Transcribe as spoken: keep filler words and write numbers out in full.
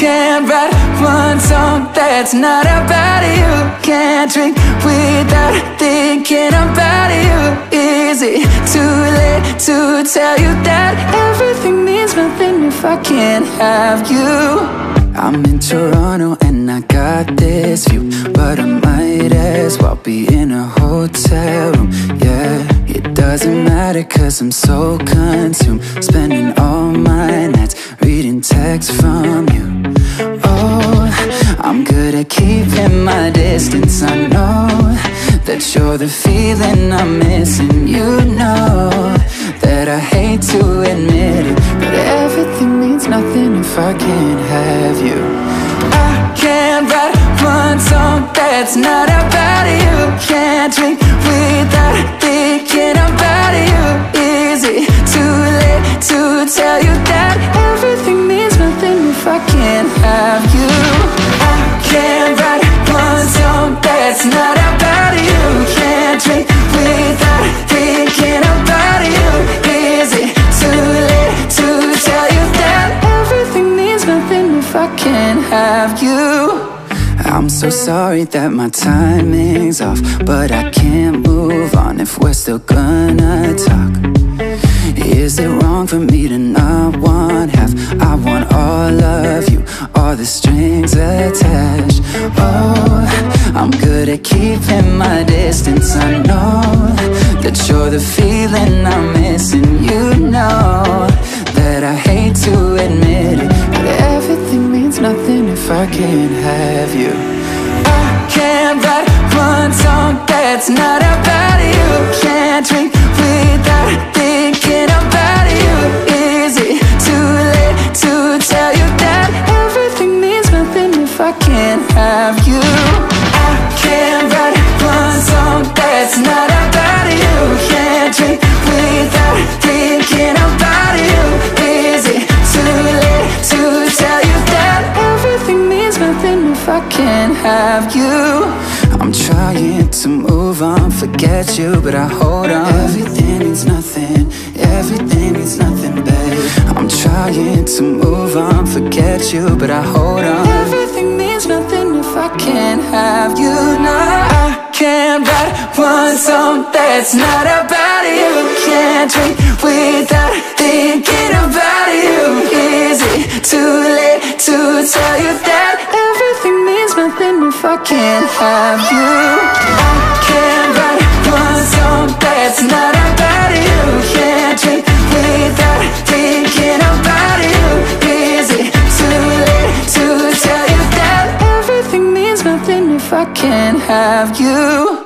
can't write one song that's not about you. Can't drink without thinking about you. Is it too late to tell you that everything means nothing if I can't have you? I'm in Toronto and I got this view, but I might as well be in a hotel room, yeah. It doesn't matter cause I'm so consumed, spending all my nights reading texts from you. Oh, I'm good at keeping my distance. I know that you're the feeling I'm missing. You know that I hate to admit it, but everything means nothing if I can't have you. I can't write one song that's not about you. Can't drink without thinking about you. Is it too late to tell you that everything means nothing if I can't have you? I can't write one song that's not about you. Can't drink without thinking about you. Is it too late to tell you that everything means nothing if I can't have you? I'm so sorry that my timing's off, but I can't move on if we're still gonna talk. Is it wrong for me to not want half? I want all of you, all the strings attached. Oh, I'm good at keeping my distance. I know that you're the feeling I'm missing. You know that I hate to admit it, but everything means nothing if I can't have you. I can't write one song that's not about you. Can't drink without thinking about you. Is it too late to tell you that everything means nothing if I can't have you? I can't write one song that's not about you. Can't drink without thinking about you. Is it too late to tell you that everything means nothing if I can't have you? I'm trying to move on, forget you, but I hold on. Everything means nothing, everything means nothing, babe. I'm trying to move on, forget you, but I hold on. Everything means nothing if I can't have you. No, I can't write one song that's not about you. Can't drink without thinking about you. Is it too late to tell you that everything means nothing if I can't have you? I can't write one song that's not about you. Can't drink without thinking about you. Is it too late to tell you that everything means nothing if I can't have you?